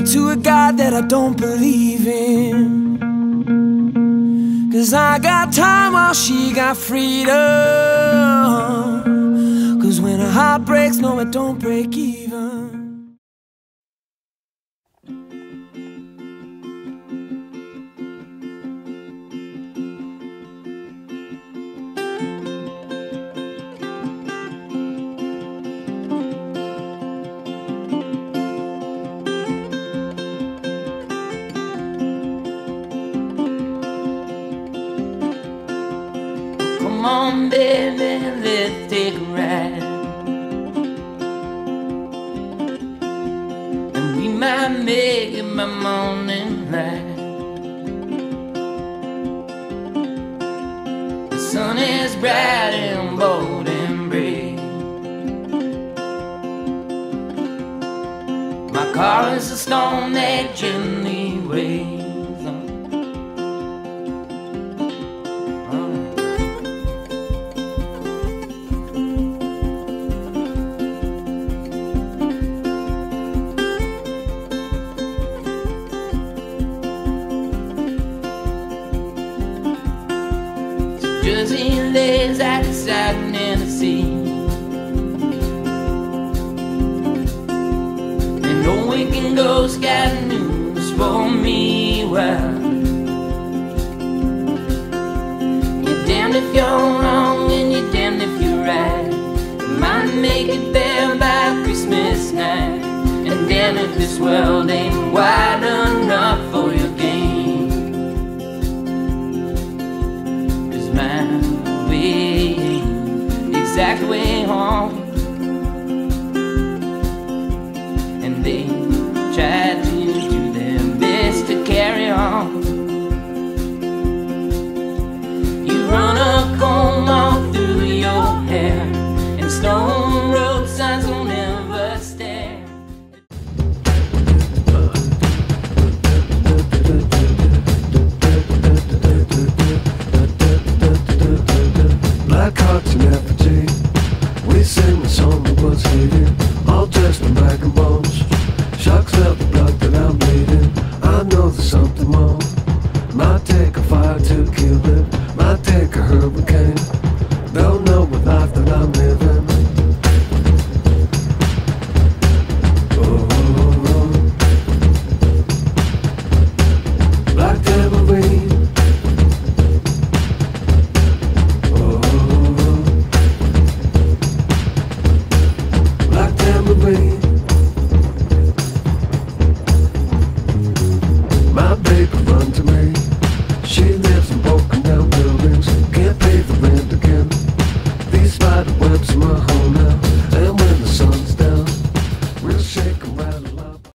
to a God that I don't believe in. 'Cause I got time while she got freedom. 'Cause when her heart breaks, no, it don't break even. Come on, baby, let's take a ride. And we might make it by morning light. The sun is bright and bold and brave. My car is a storm that gently waves. Jersey lays outside Tennessee, and no waking ghost got news for me. Well, you're damned if you're wrong and you're damned if you're right. You might make it there by Christmas night, and damn if this world ain't wide enough for your game. My way ain't exact way home, and they try to do their best to carry on. You run a comb all through your hair and stone